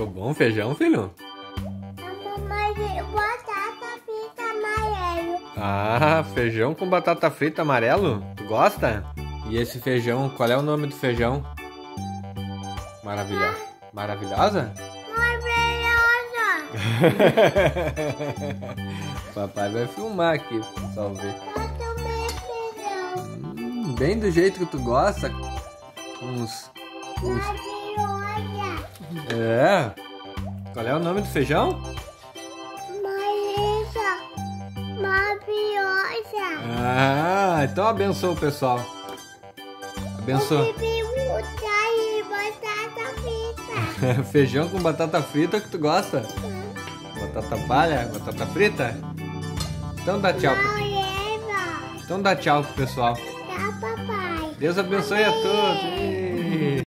Ficou bom o feijão, filho? Mas batata frita amarelo. Ah, feijão com batata frita amarelo? Tu gosta? E esse feijão, qual é o nome do feijão? Maravilhosa? Maravilhosa. Papai vai filmar aqui pro pessoal ver. Eu tomei feijão. Bem do jeito que tu gosta. Uns... Maravilhosa. É. Qual é o nome do feijão? Maravilhosa. Ah, então abençoa o pessoal. Abençoa. Bibi e batata frita. Feijão com batata frita que tu gosta? Batata palha? Batata frita? Então dá tchau. Eva. Então dá tchau pro pessoal. Tá, papai. Deus abençoe a todos.